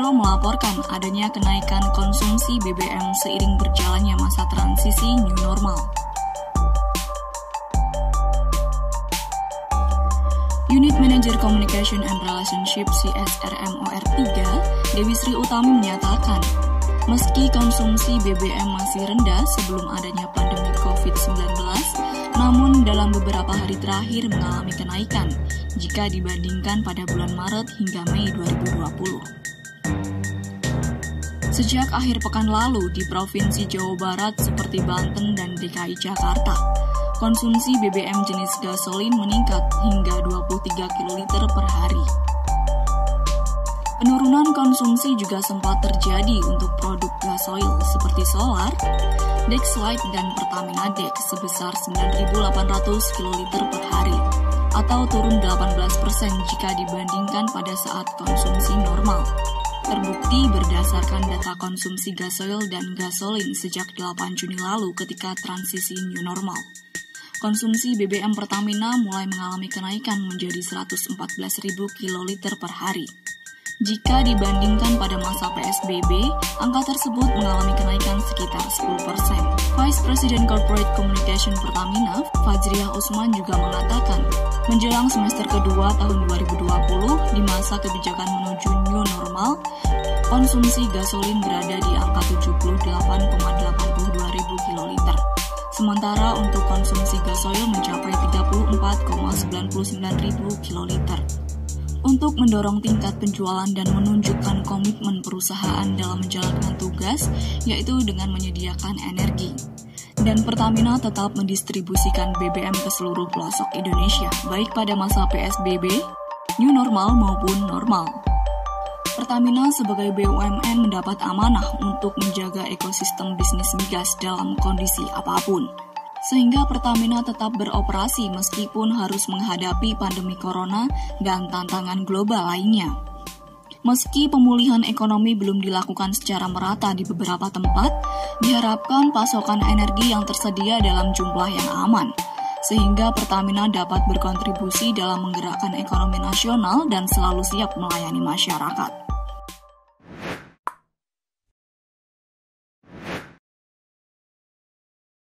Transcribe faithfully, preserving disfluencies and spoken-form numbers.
Metro melaporkan adanya kenaikan konsumsi B B M seiring berjalannya masa transisi new normal. Unit Manager Communication and Relationship C S R M O R tiga, Dewi Sri Utami menyatakan, meski konsumsi B B M masih rendah sebelum adanya pandemi covid sembilan belas, namun dalam beberapa hari terakhir mengalami kenaikan jika dibandingkan pada bulan Maret hingga Mei dua ribu dua puluh. Sejak akhir pekan lalu di Provinsi Jawa Barat seperti Banten dan D K I Jakarta, konsumsi B B M jenis gasolin meningkat hingga dua puluh tiga kiloliter per hari. Penurunan konsumsi juga sempat terjadi untuk produk gasoil seperti Solar, Dexlite, dan Pertamina Dex sebesar sembilan ribu delapan ratus kiloliter per hari, atau turun delapan belas persen jika dibandingkan pada saat konsumsi normal. Terbukti berdasarkan data konsumsi gasoil dan gasolin sejak delapan Juni lalu ketika transisi new normal. Konsumsi B B M Pertamina mulai mengalami kenaikan menjadi seratus empat belas ribu kiloliter per hari. Jika dibandingkan pada masa P S B B, angka tersebut mengalami kenaikan sekitar sepuluh persen. Vice President Corporate Communication Pertamina, Fajriah Usman juga mengatakan, menjelang semester kedua tahun dua ribu dua puluh, di masa kebijakan menuju new normal, konsumsi gasolin berada di angka tujuh puluh delapan koma delapan dua ribu kiloliter. Sementara untuk konsumsi gasoil mencapai tiga puluh empat koma sembilan sembilan ribu kiloliter. Untuk mendorong tingkat penjualan dan menunjukkan komitmen perusahaan dalam menjalankan tugas, yaitu dengan menyediakan energi. Dan Pertamina tetap mendistribusikan B B M ke seluruh pelosok Indonesia, baik pada masa P S B B, new normal maupun normal. Pertamina sebagai B U M N mendapat amanah untuk menjaga ekosistem bisnis migas dalam kondisi apapun, sehingga Pertamina tetap beroperasi meskipun harus menghadapi pandemi corona dan tantangan global lainnya. Meski pemulihan ekonomi belum dilakukan secara merata di beberapa tempat, diharapkan pasokan energi yang tersedia dalam jumlah yang aman, sehingga Pertamina dapat berkontribusi dalam menggerakkan ekonomi nasional dan selalu siap melayani masyarakat.